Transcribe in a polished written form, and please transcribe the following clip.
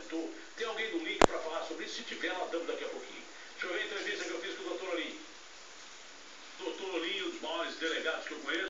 trânsito. Tem alguém do link para falar sobre isso? Se tiver, nós damos daqui a pouquinho. Deixa eu ver a entrevista que eu fiz com o doutor Olinho. Doutor Olinho, um dos maiores delegados que eu conheço.